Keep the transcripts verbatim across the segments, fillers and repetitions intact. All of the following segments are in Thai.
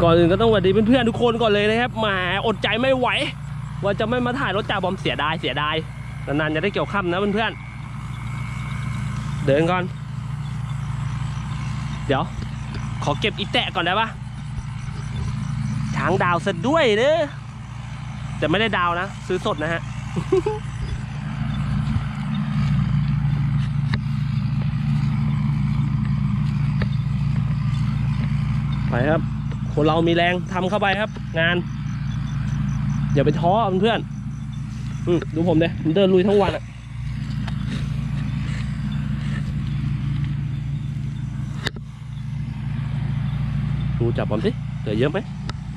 ก่อนอื่นก็ต้องสวัสดีเพื่อนๆทุกคนก่อนเลยนะครับแหมอดใจไม่ไหวว่าจะไม่มาถ่ายรถจ่าบอมเสียดายเสียดายนานๆจะได้เกี่ยวข้ามนะเพื่อนๆเดินก่อนเดี๋ยวขอเก็บอีแตะก่อนได้ปะช้างดาวซะด้วยเนอะแต่ไม่ได้ดาวนะซื้อสดนะฮะ ไปครับคนเรามีแรงทำเข้าไปครับงานอย่าไปท้อเพื่อนๆ อืมดูผมเลยผมเดินลุยทั้งวันอะดูจับผมสิเหลือเยอะไหม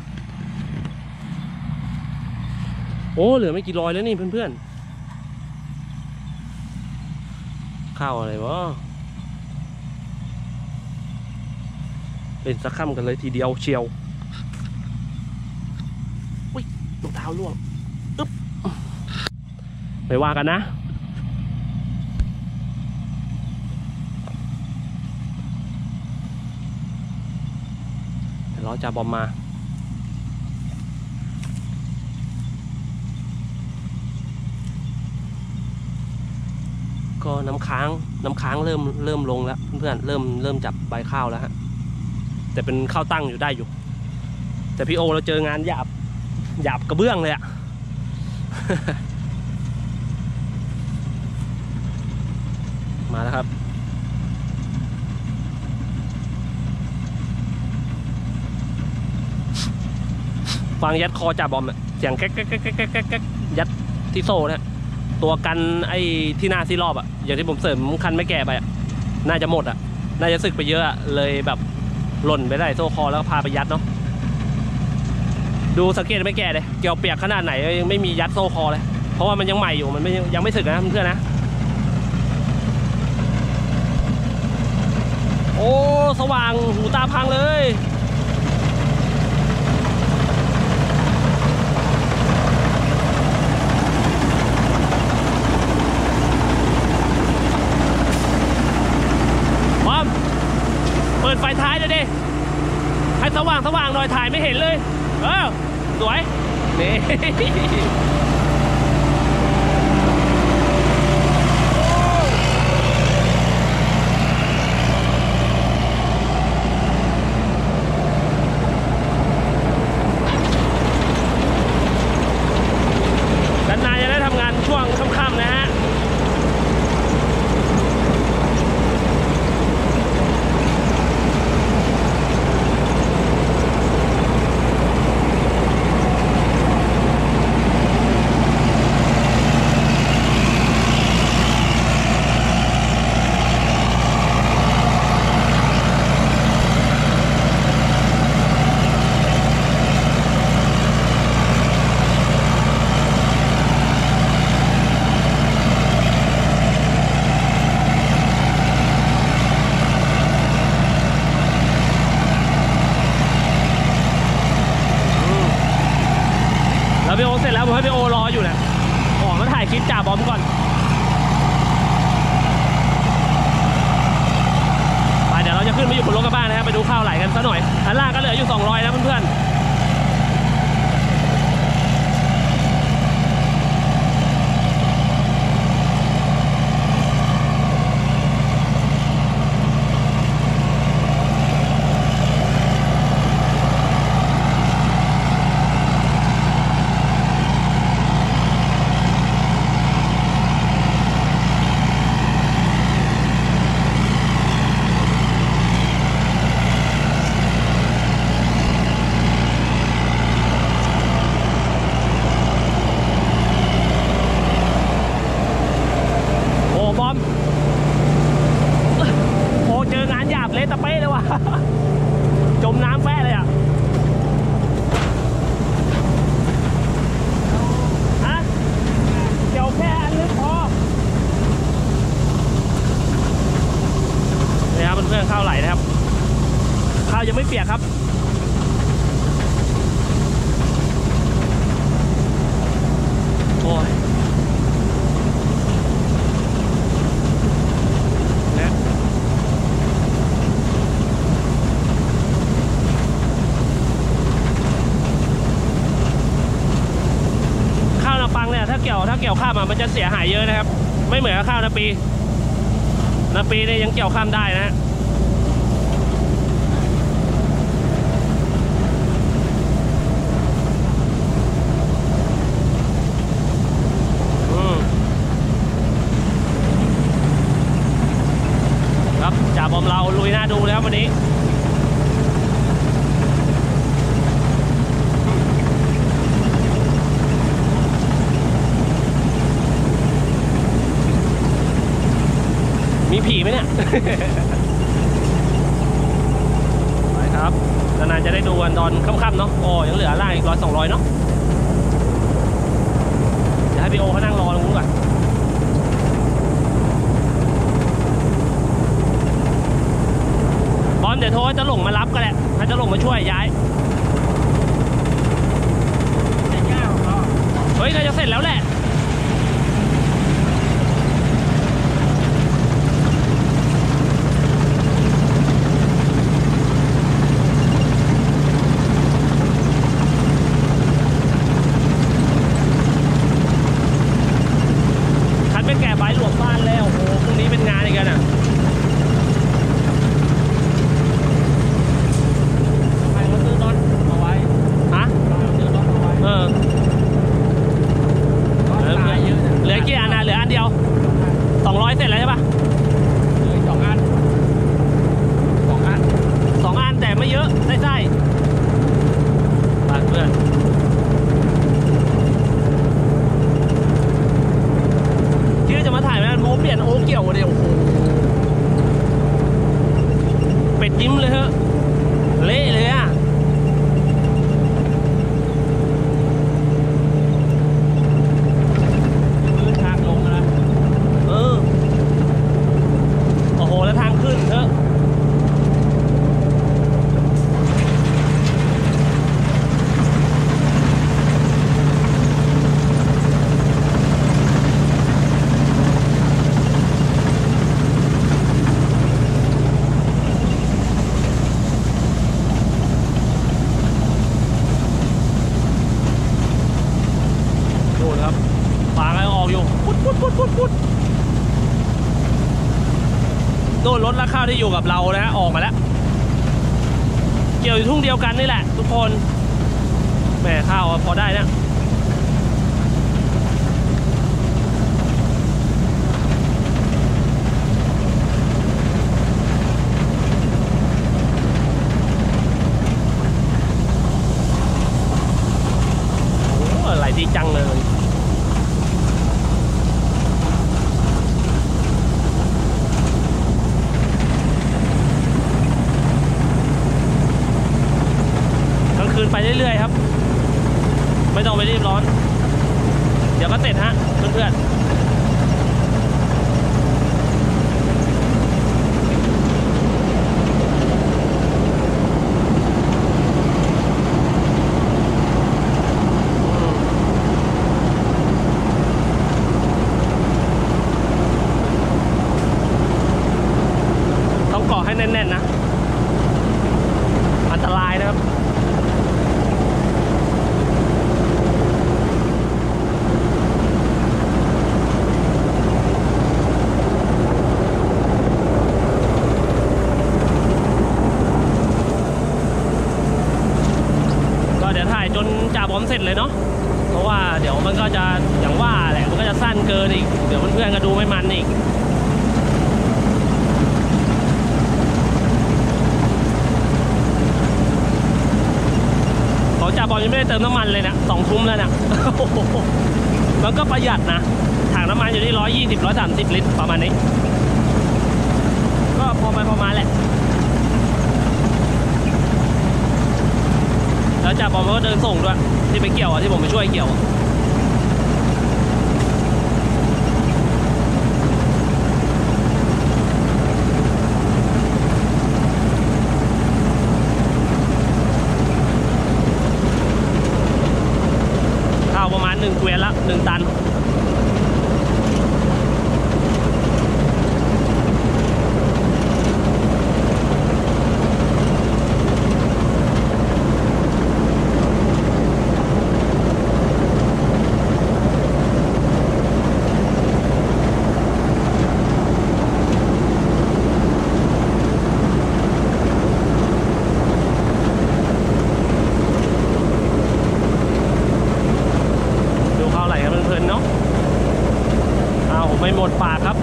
โอ้เหลือไม่กี่ร้อยแล้วนี่เพื่อนๆข้าวอะไรวะเป็นสักค่ำกันเลยทีเดียวเชียวอุ้ยรองเท้าล่วงอึ๊บไม่ว่ากันนะเดี๋ยวรอจ่าบอมมาก็น้ำค้างน้ำค้างเริ่มเริ่มลงแล้วเพื่อนเริ่มเริ่มจับใบข้าวแล้วฮะแต่เป็นข้าวตั้งอยู่ได้อยู่แต่พี่โอเราเจองานหยาบหยาบกระเบื้องเลยอะ มาแล้วครับฟังยัดคอจ่าบอมอะเสียงแก๊กแก๊กแก๊กแก๊กแก๊กแก๊กยัดที่โซ่เนี่ยตัวกันไอ้ที่หน้าที่รอบอะอย่างที่ผมเสริมคันไม่แก่ไปอะน่าจะหมดอะน่าจะสึกไปเยอะอะเลยแบบหล่นไปได้โซ่คอแล้วก็พาไปยัดเนาะดูสังเกตไม่แก่เลยเกี่ยวเปียกขนาดไหนยังไม่มียัดโซ่คอเลยเพราะว่ามันยังใหม่อยู่มันไม่ยังไม่สึกนะเพื่อนๆนะโอ้สว่างหูตาพังเลยบอมเปิดไฟท้ายเลยดิให้สว่างสว่างหน่อยถ่ายไม่เห็นเลยเออสวยนี่ นานๆจะได้ทำงานช่วงค่ำๆนะฮะแล้วพี่โอเสร็จแล้วผมให้พี่โอรออยู่นะออกมาถ่ายคลิปจ่าบอมก่อนไปเดี๋ยวเราจะขึ้นไปอยู่บนรถกระบะนะครับไปดูข้าวไหลกันซะหน่อยอันล่างก็เหลืออยู่สองร้อยนะเพื่อนๆเลยตะเป้เลยว่ะ จมน้ำแฟ้เลยอ่ะฮะเกี่ยวแค่อันลึกพอนี่ครับเพื่อนๆข้าวไหลนะครับข้าวยังไม่เปียกครับโอ้ยาเกี่ยวถ้าเกี่ยวข้ามมันจะเสียหายเยอะนะครับไม่เหมือนข้าวนาปีนาปีเนี่ยยังเกี่ยวข้ามได้นะครับจ่าบอมเราลุยหน้าดูแล้ววันนี้มีผีไหมเนี่ย ไปครับนานๆจะได้ดูกันตอนค่ำๆเนาะโอ้ยังเหลือล่างอีกร้อยสองร้อยเนาะเดี๋ยวให้พี่โอเขานั่งรอตรงนู้นก่อนบอลเดี๋ยวโทรจะหลงมารับก็แหละถ้าจะหลงมาช่วยย้ายเฮ้ยน่าจะเสร็จแล้วแหละเป็นแก่ใบหลวงบ้านแล้วโอ้โหพรุ่งนี้เป็นงานอีกกันอ่ะใครมาซื้อน็อตเอาไว้ฮะซื้อน็อตเอาไว้เออเหลือกี่อันนะเหลืออันเดียวสองร้อยเสร็จแล้วใช่ปะเหลือสองอันสองอันสองอันแต่ไม่เยอะได้ได้ไปเพื่อนที่จะมาถ่ายมันโมเปลี่ยนโอเกี่ยวเดียวเป็ดยิ้มเลยฮะเละเลยอ่ะทางลงนะเออโอ้โหแล้วทางขึ้นเถอะโดนรถและข้าวที่อยู่กับเรานะฮะออกมาแล้วเกี่ยวอยู่ทุ่งเดียวกันนี่แหละทุกคนแม่ข้าวพอได้นะโอ้อะไรดีจังเลยคืนไปเรื่อยๆครับไม่ต้องไปรีบร้อนเดี๋ยวก็เสร็จฮะเพื่อนๆต้องเกาะให้แน่นๆนะอันตรายนะครับจนจ่าบอมเสร็จเลยเนาะเพราะว่าเดี๋ยวมันก็จะอย่างว่าแหละมันก็จะสั้นเกินอีกเดี๋ยวเพื่อนๆก็ดูไม่มันอีกของจ่าบอมยังไม่ได้เติมน้ำมันเลยนะสองทุ่มแล้วนะมันก็ประหยัดนะถังน้ำมันอยู่ที่ร้อยยี่สิบร้อยสามสิบลิตรประมาณนี้ก็พอไปพอมาแหละแล้วจ่าบอมก็เดินส่งด้วยที่ไปเกี่ยวที่ผมไปช่วยเกี่ยวข้าวประมาณหนึ่งเกวียนละหนึ่งตัน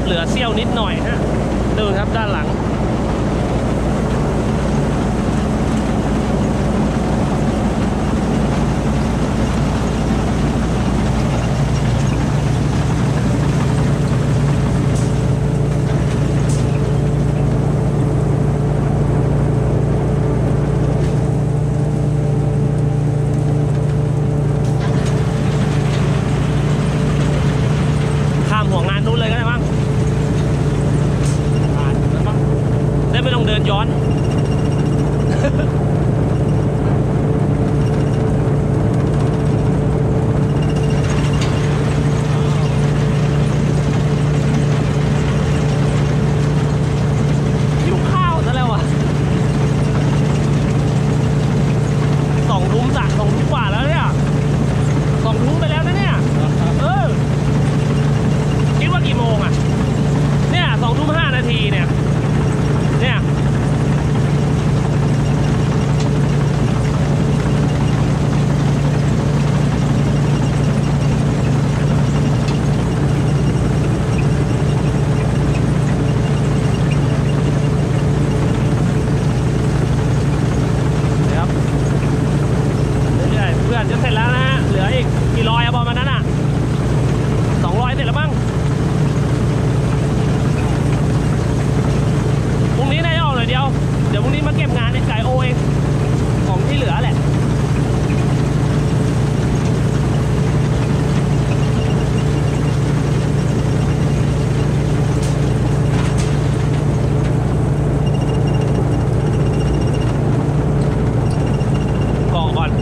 เหลือเสี้ยวนิดหน่อยฮะดูครับด้านหลังหัวงานนู้นเลยก็ได้มั้งได้ไม่ต้องเดินย้อนหิวข้าวซะแล้วอ่ะสองทุ่มสักสองทุ่มกว่าแล้วเนี่ยสองทุ่มไปแล้วนะเนี่ยเออคิดว่ากี่โมงอ่ะเนี่ยสองทุ่มห้านาทีเนี่ยเนี่ยครับเรื่อยๆเพื่อนจะเสร็จแล้วนะฮะเหลืออีกกี่ร้อยอะประมาณนั้นอ่ะสองร้อยเสร็จแล้วมั้งพรุ่งนี้นายออกเลยเดียวเดี๋ยวพรุ่งนี้มาเก็บงานในไก่โอเองของที่เหลือแหละเกาะก่อน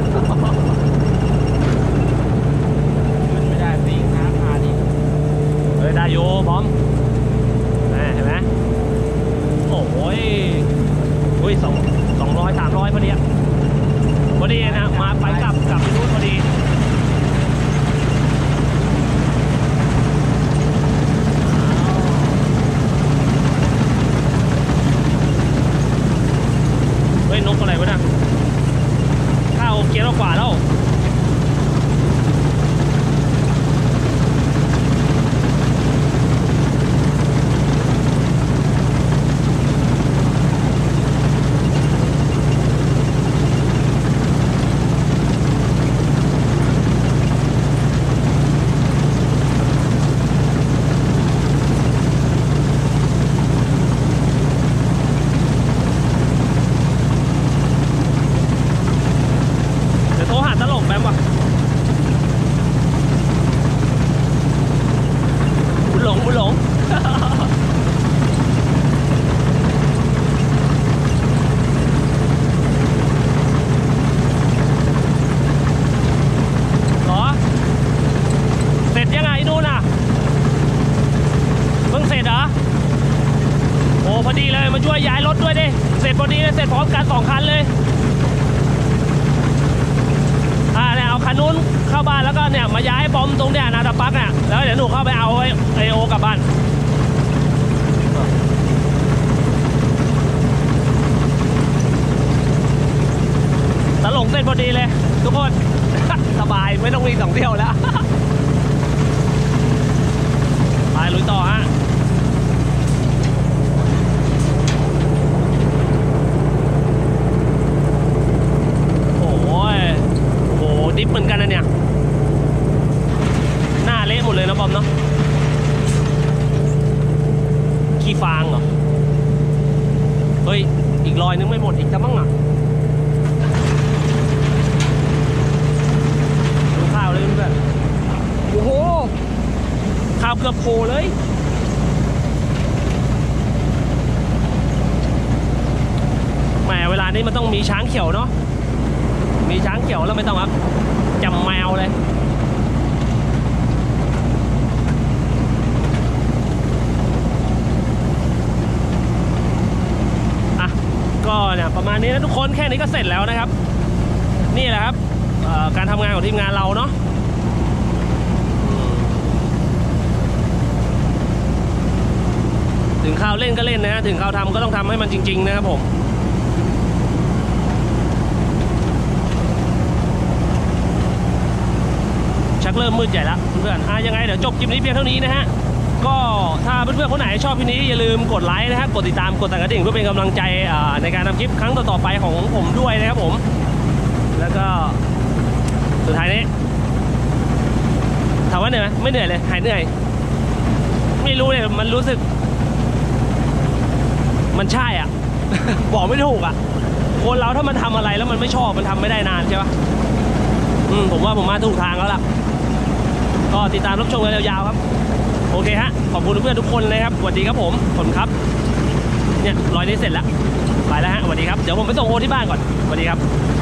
ไม่ได้สิน้ำมาดิเฮ้ยได้โยพร้อมเห็นไหมโอ้ยอุ้ยสองสองร้อยสามร้อยพอดีอ่ะพอดีนะมาไปกลับกลับไปนู่นพอดีเฮ้ยนกอะไรวะเนี่ยข้าวเกี๊ยวกว่าแล้วพอดีเลยมาช่วยย้ายรถด้วยดิเสร็จพอดีเลยเสร็จพร้อมกันสองคันเลยอ่าเนี่ยเอาคันนู้นเข้าบ้านแล้วก็เนี่ยมาย้ายบอมตรงเนี่ยนาตาปักเนี่ยแล้วเดี๋ยวหนูเข้าไปเอาไอโอกลับบ้านตลงเสร็จพอดีเลยทุกคนสบายไม่ต้องวิ่งสองเที่ยวแล้วไปลุยต่อฮะดิฟเหมือนกันนะเนี่ยหน้าเละหมดเลยนะบอมเนาะขี้ฟางเหรอเฮ้ยอีกรอยนึงไม่หมดอีกจะมั้งอ่ะดูข้าวเลยเพื่อนโอ้โหข้าวเกือบโผล่เลยแหมเวลานี้มันต้องมีช้างเขียวเนาะมีช้างเขียวแล้วไม่ต้องครับจำแมวเลยอ่ะก็เนี่ยประมาณนี้นะทุกคนแค่นี้ก็เสร็จแล้วนะครับนี่แหละครับการทำงานของทีมงานเราเนาะถึงข้าวเล่นก็เล่นนะถึงข้าวทำก็ต้องทำให้มันจริงๆนะครับผมชักเริ่มมืดใหญ่แล้วเพื่อนๆอ่ะยังไงเดี๋ยวจบคลิปนี้เพียงเท่านี้นะฮะก็ถ้าเพื่อนๆคนไหนชอบคลิปนี้อย่าลืมกดไลค์นะครับกดติดตามกดสั่นกระดิ่งเพื่อเป็นกำลังใจในการทำคลิปครั้งต่อๆไปของผมด้วยนะครับผมแล้วก็สุดท้ายนี้ถามว่าเหนื่อยไหมไม่เหนื่อยเลยหายเหนื่อยไม่รู้เลยมันรู้สึกมันใช่อ่ะ บอกไม่ถูกอ่ะคนเราถ้ามันทำอะไรแล้วมันไม่ชอบมันทำไม่ได้นานใช่ปะอืมผมว่าผมมาถูกทางแล้วล่ะก็ติดตามรับชมกันยาวๆครับโอเคฮะขอบคุณเพื่อนทุกคนเลยครับสวัสดีครับผมขอบคุณครับเนี่ยรอยนี้เสร็จแล้วไปแล้วฮะสวัสดีครับเดี๋ยวผมไปส่งโอที่บ้านก่อนสวัสดีครับ